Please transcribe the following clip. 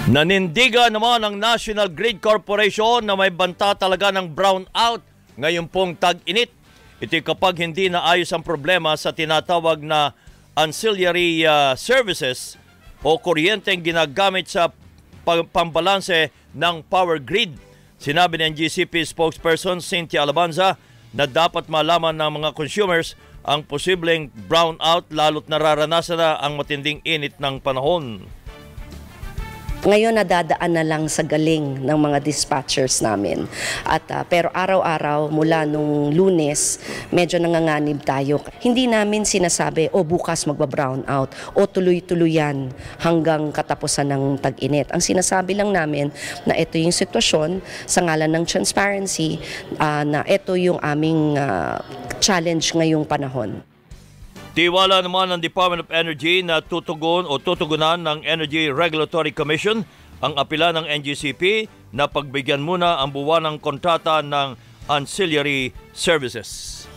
Nanindigan naman ang National Grid Corporation na may banta talaga ng brownout ngayon pong tag-init. Ito kapag hindi naayos ang problema sa tinatawag na ancillary services o kuryenteng ginagamit sa pambalanse ng power grid. Sinabi ng GCP spokesperson Cynthia Alabanza na dapat malaman ng mga consumers ang posibleng brownout lalo't nararanasan na ang matinding init ng panahon. Ngayon nadadaan na lang sa galing ng mga dispatchers namin. Pero araw-araw mula nung Lunes, medyo nanganganib tayo. Hindi namin sinasabi, bukas magba-brown out o tuloy-tuloyan hanggang katapusan ng tag-init. Ang sinasabi lang namin na ito yung sitwasyon sa ngalan ng transparency, na ito yung aming challenge ngayong panahon. Tiwala naman ng Department of Energy na tutugunan ng Energy Regulatory Commission ang apela ng NGCP na pagbigyan muna ang buwanang kontrata ng ancillary services.